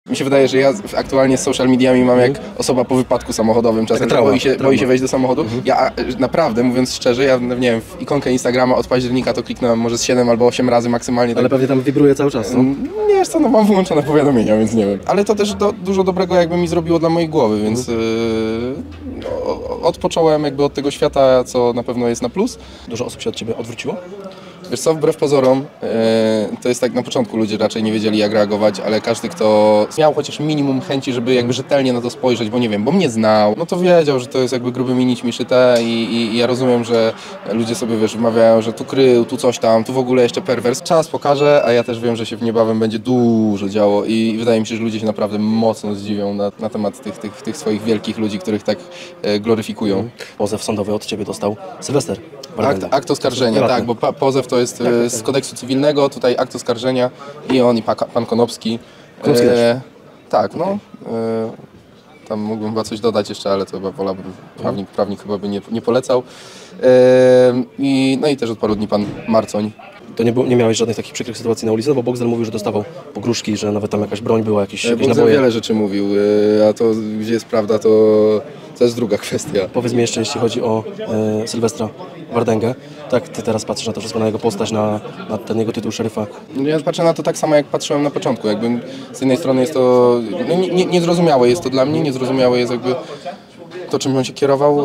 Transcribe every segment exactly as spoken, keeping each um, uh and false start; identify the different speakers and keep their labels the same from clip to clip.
Speaker 1: Mi się wydaje, że ja aktualnie z social mediami mam jak osoba po wypadku samochodowym czasem,
Speaker 2: trauma,
Speaker 1: boi, się,
Speaker 2: trauma.
Speaker 1: boi się wejść do samochodu. Mhm. Ja naprawdę, mówiąc szczerze, ja nie wiem, w ikonkę Instagrama od października to kliknąłem może z siedem albo osiem razy maksymalnie.
Speaker 2: Ale
Speaker 1: tak.
Speaker 2: pewnie tam wibruje cały czas, no?
Speaker 1: Nie, wiesz co, no mam wyłączone powiadomienia, więc nie wiem. Ale to też do, dużo dobrego jakby mi zrobiło dla mojej głowy, więc mhm. yy, no, odpocząłem jakby od tego świata, co na pewno jest na plus.
Speaker 2: Dużo osób się od ciebie odwróciło?
Speaker 1: Wiesz co, wbrew pozorom, yy, to jest tak, na początku ludzie raczej nie wiedzieli jak reagować, ale każdy, kto miał chociaż minimum chęci, żeby jakby rzetelnie na to spojrzeć, bo nie wiem, bo mnie znał, no to wiedział, że to jest jakby grubymi nićmi szyte i, i, i ja rozumiem, że ludzie sobie, wiesz, wmawiają, że tu krył, tu coś tam, tu w ogóle jeszcze perwers. Czas pokaże, a ja też wiem, że się w niebawem będzie dużo działo i wydaje mi się, że ludzie się naprawdę mocno zdziwią na, na temat tych, tych, tych swoich wielkich ludzi, których tak e, gloryfikują.
Speaker 2: Pozew sądowy od ciebie dostał Sylwester.
Speaker 1: Akt, akt oskarżenia, tak, bo pa, pozew to jest e, z kodeksu cywilnego, tutaj akt oskarżenia i on i pa, pan Konopski.
Speaker 2: Konopski
Speaker 1: e, tak, no. E, tam mógłbym chyba coś dodać jeszcze, ale to chyba wolałbym, prawnik, prawnik chyba by nie, nie polecał. E, i, no i też od paru dni pan Marcoń.
Speaker 2: To nie, było, nie miałeś żadnych takich przykrych sytuacji na ulicy, no bo Boxdel mówił, że dostawał pogróżki, że nawet tam jakaś broń była, jakieś, jakieś
Speaker 1: Boxdel
Speaker 2: naboje.
Speaker 1: wiele rzeczy mówił, a to gdzie jest prawda, to, to jest druga kwestia.
Speaker 2: Powiedz mi jeszcze, jeśli chodzi o e, Sylwestra Wardęgę, tak ty teraz patrzysz na to wszystko, na jego postać, na, na ten jego tytuł szeryfa?
Speaker 1: Ja patrzę na to tak samo, jak patrzyłem na początku. Jakby z jednej strony jest to no, nie, nie, niezrozumiałe jest to dla mnie, niezrozumiałe jest jakby to, czym on się kierował.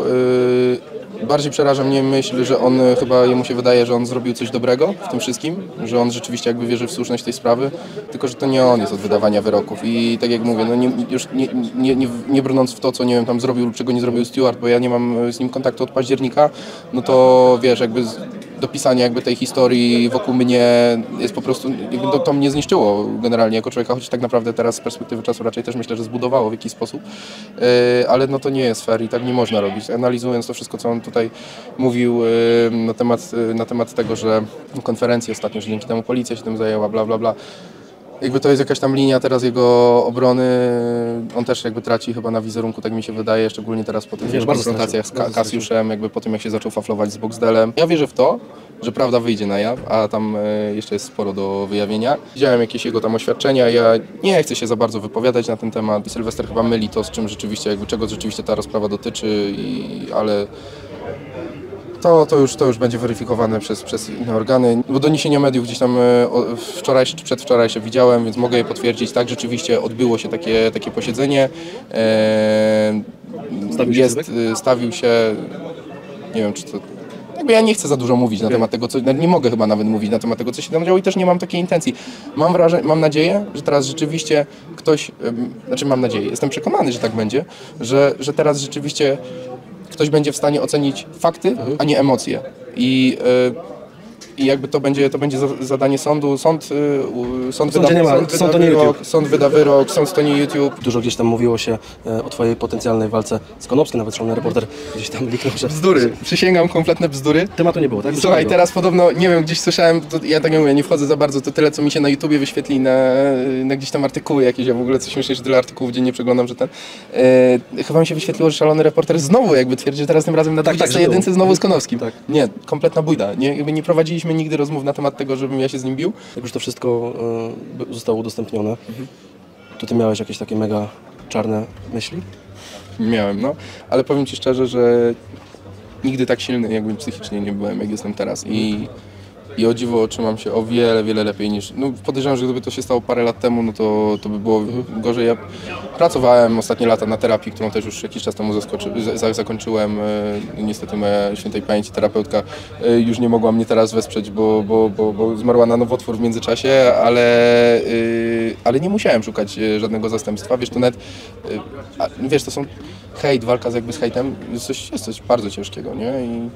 Speaker 1: Yy, bardziej przeraża mnie myśl, że on chyba, jemu się wydaje, że on zrobił coś dobrego w tym wszystkim, że on rzeczywiście jakby wierzy w słuszność tej sprawy, tylko że to nie on jest od wydawania wyroków i tak jak mówię, no nie, już nie, nie, nie, nie brnąc w to, co nie wiem, tam zrobił lub czego nie zrobił Stewart, bo ja nie mam z nim kontaktu od października, no to wiesz, jakby z, dopisanie jakby tej historii wokół mnie jest po prostu, jakby to, to mnie zniszczyło generalnie jako człowieka, choć tak naprawdę teraz z perspektywy czasu raczej też myślę, że zbudowało w jakiś sposób, yy, ale no to nie jest fair i tak nie można robić. Analizując to wszystko, co on tutaj mówił yy, na temat, yy, na temat tego, że w konferencji ostatnio, że dzięki temu policja się tym zajęła, bla bla bla, jakby to jest jakaś tam linia teraz jego obrony, on też jakby traci chyba na wizerunku, tak mi się wydaje, szczególnie teraz po tych
Speaker 2: Wiesz,
Speaker 1: konfrontacjach z Kasiuszem, jakby po tym jak się zaczął faflować z Boxdelem. Ja wierzę w to, że prawda wyjdzie na jaw, a tam e, jeszcze jest sporo do wyjawienia. Widziałem jakieś jego tam oświadczenia, ja nie chcę się za bardzo wypowiadać na ten temat. Sylwester chyba myli to, z czym rzeczywiście, jakby czego rzeczywiście ta rozprawa dotyczy, i, ale To, to, już, to już będzie weryfikowane przez, przez inne organy, bo doniesienia mediów gdzieś tam wczoraj czy przedwczoraj widziałem, więc mogę je potwierdzić. Tak, rzeczywiście odbyło się takie, takie posiedzenie. Eee,
Speaker 2: Stawił się
Speaker 1: jest, stawił się, nie wiem czy to, jakby ja nie chcę za dużo mówić na temat tego, co, nie mogę chyba nawet mówić na temat tego, co się tam działo i też nie mam takiej intencji. Mam wrażenie, mam nadzieję, że teraz rzeczywiście ktoś, znaczy mam nadzieję, jestem przekonany, że tak będzie, że, że teraz rzeczywiście ktoś będzie w stanie ocenić fakty, mhm. a nie emocje. I, yy, i jakby to będzie, to będzie zadanie sądu. Sąd, yy, sąd, wyda,
Speaker 2: nie ma,
Speaker 1: sąd,
Speaker 2: sąd
Speaker 1: wyda
Speaker 2: to nie
Speaker 1: wyrok,
Speaker 2: YouTube.
Speaker 1: sąd wyda wyrok, sąd to nie YouTube.
Speaker 2: Dużo gdzieś tam mówiło się e, o twojej potencjalnej walce z Konopskim, nawet szalony reporter gdzieś tam liknął, że...
Speaker 1: Bzdury, przysięgam, kompletne bzdury.
Speaker 2: Tematu nie było, tak?
Speaker 1: Słuchaj, teraz podobno, nie wiem, gdzieś słyszałem, to, ja tak nie mówię, nie wchodzę za bardzo, to tyle, co mi się na YouTubie wyświetli, na, na gdzieś tam artykuły jakieś, ja w ogóle coś śmiesznie, że tyle artykułów dziennie przeglądam, że ten... E, chyba mi się wyświetliło, że szalony reporter znowu jakby twierdzi, że teraz tym razem na
Speaker 2: tak,
Speaker 1: dwudziestej
Speaker 2: tak,
Speaker 1: jedynce znowu z Konowskim.
Speaker 2: Tak.
Speaker 1: Nie, kompletna bójda. Nie, jakby nie prowadziliśmy nigdy rozmów na temat tego, żebym ja się z nim bił.
Speaker 2: Jak już to wszystko e, zostało udostępnione, mhm. to ty miałeś jakieś takie mega czarne myśli?
Speaker 1: Miałem, no. Ale powiem ci szczerze, że nigdy tak silny jakby psychicznie nie byłem, jak jestem teraz. I, i o dziwo trzymam się o wiele, wiele lepiej niż... No podejrzewam, że gdyby to się stało parę lat temu, no to, to by było mhm. gorzej. Ja pracowałem ostatnie lata na terapii, którą też już jakiś czas temu zaskoczy, za, zakończyłem. Niestety moja świętej pamięci terapeutka już nie mogła mnie teraz wesprzeć, bo, bo, bo, bo zmarła na nowotwór w międzyczasie, ale, ale nie musiałem szukać żadnego zastępstwa. Wiesz, to nawet... Wiesz, to są... Hejt, walka z jakby z hejtem jest coś, jest coś bardzo ciężkiego, nie? I,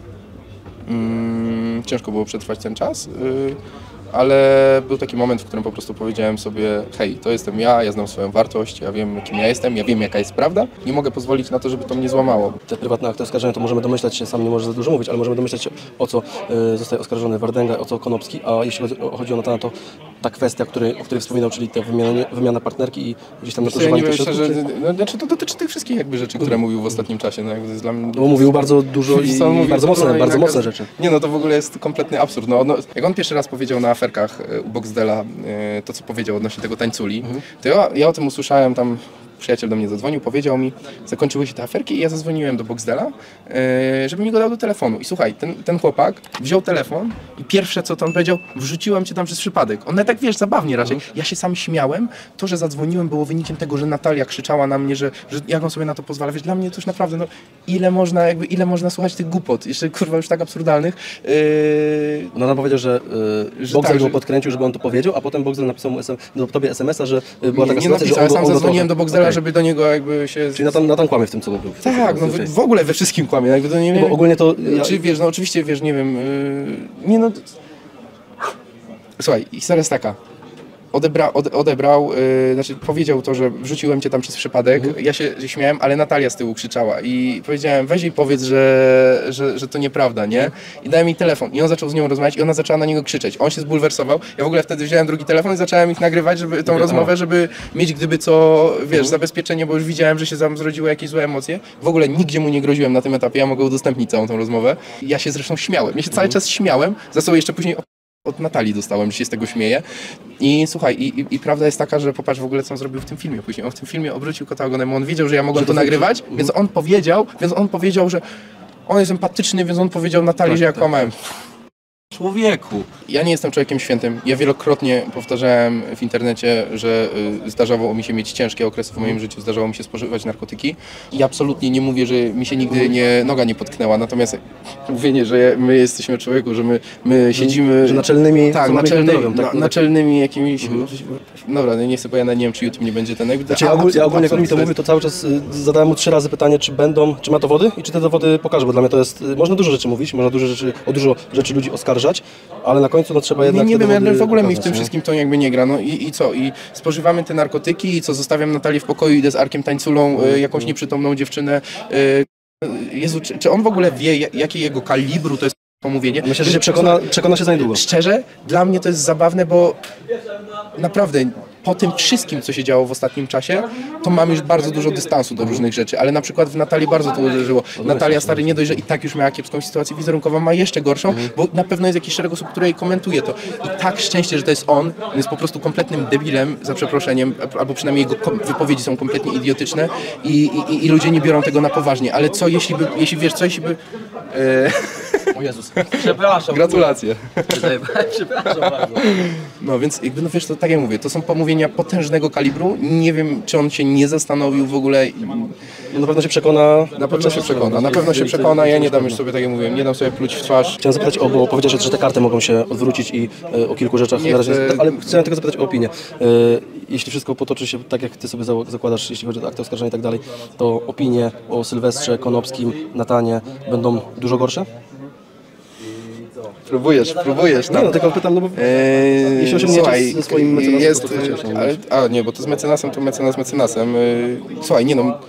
Speaker 1: mm, ciężko było przetrwać ten czas, yy, ale był taki moment, w którym po prostu powiedziałem sobie: hej, to jestem ja, ja znam swoją wartość, ja wiem, kim ja jestem, ja wiem, jaka jest prawda, nie mogę pozwolić na to, żeby to mnie złamało.
Speaker 2: Te prywatne akty oskarżenia to możemy domyślać się, sam nie możesz za dużo mówić, ale możemy domyślać się, o co y, zostaje oskarżony Wardęga, o co Konopski, a jeśli chodzi o, chodzi o Natana, to ta kwestia, który, o której wspominał, czyli ta wymiana, wymiana partnerki i gdzieś tam
Speaker 1: Ja nie
Speaker 2: nadużywanie
Speaker 1: wiem
Speaker 2: tych
Speaker 1: szczerze,
Speaker 2: środków?
Speaker 1: no, znaczy to dotyczy tych wszystkich jakby rzeczy, które mówił w ostatnim czasie. No, jakby to jest dla mnie...
Speaker 2: Bo mówił bardzo dużo i,
Speaker 1: Co on mówi,
Speaker 2: bardzo
Speaker 1: to
Speaker 2: mocne,
Speaker 1: no i
Speaker 2: bardzo
Speaker 1: nagle-
Speaker 2: mocne rzeczy.
Speaker 1: Nie no, to w ogóle jest kompletny absurd. No, no, jak on pierwszy raz powiedział na aferkach e, u Boxdela e, to, co powiedział odnośnie tego tańculi, to ja, ja o tym usłyszałem tam. Przyjaciel do mnie zadzwonił, powiedział mi, zakończyły się te aferki i ja zadzwoniłem do Boxdela, e, żeby mi go dał do telefonu. I słuchaj, ten, ten chłopak wziął telefon i pierwsze co to on powiedział, wrzuciłem cię tam przez przypadek. On tak, wiesz, zabawnie raczej. Ja się sam śmiałem. To, że zadzwoniłem było wynikiem tego, że Natalia krzyczała na mnie, że, że jak on sobie na to pozwala. Wiesz, dla mnie to już naprawdę, no ile można jakby, ile można słuchać tych głupot, jeszcze kurwa już tak absurdalnych. E,
Speaker 2: No nam powiedział, że, y,
Speaker 1: Że
Speaker 2: Boxdel
Speaker 1: tak,
Speaker 2: go
Speaker 1: że-
Speaker 2: podkręcił, żeby on to powiedział, a potem Boxdel napisał mu S M, do tobie es em es a, że y, była
Speaker 1: nie,
Speaker 2: taka
Speaker 1: nie
Speaker 2: sytuacja,
Speaker 1: napisał, ja
Speaker 2: że
Speaker 1: sam
Speaker 2: on go, on go
Speaker 1: zadzwoniłem
Speaker 2: trochę-
Speaker 1: do Boxdela,
Speaker 2: Okej.
Speaker 1: żeby do niego jakby się...
Speaker 2: Czyli Natan, Natan kłamie w tym, co mówił.
Speaker 1: Tak, no w, w ogóle we wszystkim kłamie, jakby to nie
Speaker 2: Bo
Speaker 1: wiem.
Speaker 2: ogólnie to... Ja,
Speaker 1: Czy wiesz, no oczywiście wiesz, nie wiem, yy, nie no... Słuchaj, historia jest taka. Odebra, ode, odebrał, yy, znaczy powiedział to, że wrzuciłem cię tam przez przypadek, ja się śmiałem, ale Natalia z tyłu krzyczała i powiedziałem, weź jej powiedz, że, że, że to nieprawda, nie? I dałem jej telefon i on zaczął z nią rozmawiać i ona zaczęła na niego krzyczeć. On się zbulwersował, ja w ogóle wtedy wziąłem drugi telefon i zacząłem ich nagrywać, żeby tą rozmowę, żeby mieć gdyby co, wiesz, zabezpieczenie, bo już widziałem, że się tam zrodziły jakieś złe emocje. W ogóle nigdzie mu nie groziłem na tym etapie, ja mogę udostępnić całą tą rozmowę. Ja się zresztą śmiałem, ja się cały czas śmiałem, za co jeszcze później od Natalii dostałem, że się z tego śmieje. I słuchaj, i, i, i prawda jest taka, że popatrz w ogóle, co on zrobił w tym filmie później. On w tym filmie obrócił kota ogonem, on wiedział, że ja mogłem to nagrywać, więc on powiedział, więc on powiedział, że on jest empatyczny, więc on powiedział Natalii, że ja kłamałem. Człowieku! Ja nie jestem człowiekiem świętym. Ja wielokrotnie powtarzałem w internecie, że y, zdarzało mi się mieć ciężkie okresy w moim życiu, zdarzało mi się spożywać narkotyki. I absolutnie nie mówię, że mi się nigdy nie, noga nie potknęła. Natomiast mówienie, że my jesteśmy człowieku, że my, my siedzimy...
Speaker 2: że naczelnymi...
Speaker 1: Tak,
Speaker 2: osobami
Speaker 1: naczelnymi,
Speaker 2: kulturowymi, tak?
Speaker 1: na, naczelnymi jakimiś... Dobra, no nie chcę, bo ja nawet nie wiem, czy YouTube nie będzie ten... Jakby,
Speaker 2: Znaczy, ja,
Speaker 1: a,
Speaker 2: ogólnie, ja ogólnie jak on mi to
Speaker 1: absolutnie
Speaker 2: mówił, to cały czas y, zadałem mu trzy razy pytanie, czy będą, czy ma dowody i czy te dowody pokaże, bo dla mnie to jest, y, można dużo rzeczy mówić, można dużo rzeczy, o dużo rzeczy ludzi oskarżać, ale na końcu no, trzeba
Speaker 1: Nie,
Speaker 2: jednak
Speaker 1: nie
Speaker 2: te
Speaker 1: wiem, ja
Speaker 2: dowody
Speaker 1: w ogóle mi w
Speaker 2: pokazać,
Speaker 1: tym
Speaker 2: nie?
Speaker 1: wszystkim to jakby nie gra. No i, i co? I spożywamy te narkotyki i co? Zostawiam Natalię w pokoju, idę z Arkiem Tańculą, y, jakąś nieprzytomną dziewczynę. Y, Jezu, czy, czy on w ogóle wie, jakie jego kalibru to jest pomówienie?
Speaker 2: Myślę, że się przekona, przekona się za niedługo.
Speaker 1: Szczerze, dla mnie to jest zabawne, bo naprawdę po tym wszystkim, co się działo w ostatnim czasie, to mam już bardzo dużo dystansu do różnych rzeczy, ale na przykład w Natalii bardzo to uderzyło. Natalia, stary, nie dość, że i tak już miała kiepską sytuację wizerunkową, ma jeszcze gorszą, bo na pewno jest jakiś szereg osób, które jej komentuje to. I tak szczęście, że to jest on, on jest po prostu kompletnym debilem, za przeproszeniem, albo przynajmniej jego kom- wypowiedzi są kompletnie idiotyczne i, i, i ludzie nie biorą tego na poważnie, ale co jeśli by, jeśli wiesz, co jeśli by... E...
Speaker 2: O Jezus, przepraszam.
Speaker 1: Gratulacje.
Speaker 2: Przepraszam bardzo.
Speaker 1: No więc jakby, no wiesz, to tak jak mówię, to są pomówienia potężnego kalibru. Nie wiem, czy on się nie zastanowił w ogóle.
Speaker 2: No, na pewno się przekona.
Speaker 1: Na pewno się przekona, na pewno się przekona. Ja nie dam już sobie, tak jak mówiłem, nie dam sobie pluć w twarz.
Speaker 2: Chciałem zapytać o, bo powiedziałeś, że te karty mogą się odwrócić i e, o kilku rzeczach
Speaker 1: Nie
Speaker 2: na razie,
Speaker 1: chcę-
Speaker 2: ale chciałem tylko zapytać o opinię. E, jeśli wszystko potoczy się tak, jak ty sobie za- zakładasz, jeśli chodzi o akty oskarżenia i tak dalej, to opinie o Sylwestrze, Konopskim, Natanie będą dużo gorsze?
Speaker 1: Próbujesz, próbujesz.
Speaker 2: Nie, no tylko pytam, no bo
Speaker 1: Eee,
Speaker 2: jeśli osiągniecie
Speaker 1: słuchaj,
Speaker 2: ze swoim mecenasem,
Speaker 1: jest,
Speaker 2: to co chcecie osiągnąć?
Speaker 1: ale, a nie, bo to z mecenasem, to mecenas mecenasem. Eee, słuchaj, nie no.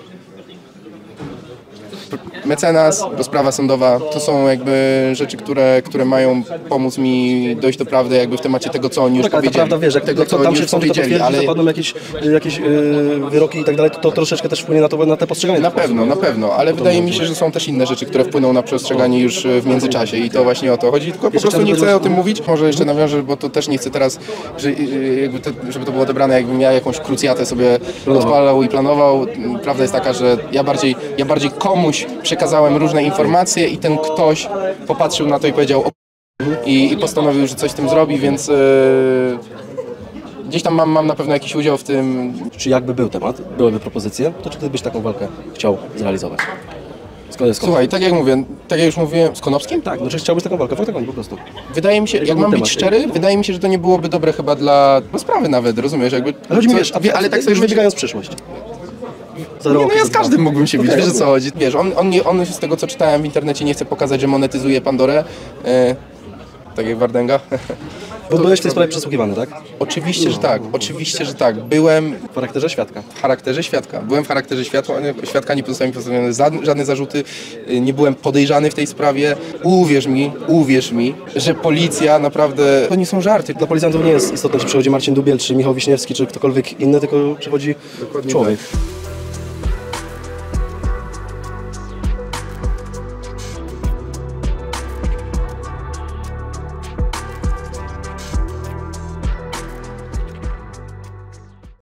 Speaker 1: Mecenas, rozprawa sądowa, to są jakby rzeczy, które, które mają pomóc mi dojść do prawdy jakby w temacie tego, co oni już
Speaker 2: tak, ale to
Speaker 1: powiedzieli.
Speaker 2: prawda, wiesz, jak
Speaker 1: tego, co
Speaker 2: tam
Speaker 1: oni
Speaker 2: się
Speaker 1: już
Speaker 2: w sądzie to
Speaker 1: powiedzieli,
Speaker 2: potwierdzi,
Speaker 1: ale...
Speaker 2: zapadną jakieś, jakieś yy, wyroki i tak dalej, to, to troszeczkę też wpłynie na, to, na te postrzeganie.
Speaker 1: Na pewno, na pewno, ale wydaje mi się, że są też inne rzeczy, które wpłyną na przestrzeganie już w międzyczasie i to właśnie o to chodzi, tylko po prostu nie chcę o tym mówić, może jeszcze nawiążę, bo to też nie chcę teraz, że, jakby te, żeby to było odebrane, jakbym ja jakąś krucjatę sobie odpalał i planował. Prawda jest taka, że ja bardziej, ja bardziej komuś przekazałem różne informacje i ten ktoś popatrzył na to i powiedział o i, i postanowił, że coś z tym zrobi, więc yy, gdzieś tam mam, mam na pewno jakiś udział w tym.
Speaker 2: Czy jakby był temat, byłyby propozycje, to czy ty byś taką walkę chciał zrealizować? Skąd, skąd?
Speaker 1: Słuchaj, tak jak mówię, tak jak już mówiłem, z Konopskim?
Speaker 2: Tak, no czy chciałbyś taką walkę w oktagonie po prostu?
Speaker 1: Wydaje mi się, jak mam być szczery, wydaje mi się, że to nie byłoby dobre chyba dla no, sprawy nawet, rozumiesz? Jakby,
Speaker 2: Ale chodzi mi,
Speaker 1: co-
Speaker 2: wiesz,
Speaker 1: wie, ale tak sobie
Speaker 2: już
Speaker 1: myślę,
Speaker 2: wybiegając w przyszłość. Za
Speaker 1: nie,
Speaker 2: rok,
Speaker 1: no ja
Speaker 2: za
Speaker 1: z
Speaker 2: dwa.
Speaker 1: każdym mógłbym się bić,
Speaker 2: Okej,
Speaker 1: wiesz o co
Speaker 2: rozumiem.
Speaker 1: chodzi. Wiesz, on, on, nie- on z tego co czytałem w internecie nie chce pokazać, że monetyzuje Pandorę, e, tak jak Wardęga.
Speaker 2: Bo byłeś w tej sprawie przesłuchiwany, tak?
Speaker 1: Oczywiście, że tak, oczywiście, że tak. Byłem
Speaker 2: W charakterze świadka.
Speaker 1: w charakterze świadka. Byłem w charakterze świadka, świadka nie pozostały mi postawione żadne zarzuty, nie byłem podejrzany w tej sprawie. Uwierz mi, uwierz mi, że policja naprawdę, to nie są żarty.
Speaker 2: Dla policjantów nie jest istotne, czy przychodzi Marcin Dubiel, czy Michał Wiśniewski, czy ktokolwiek inny, tylko przychodzi człowiek.
Speaker 1: tak.